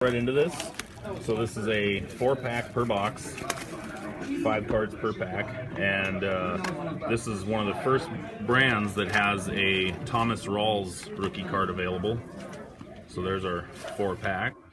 Right into this. So this is a 4-pack per box, 5 cards per pack, and this is one of the first brands that has a Thomas Rawls rookie card available. So there's our 4-pack.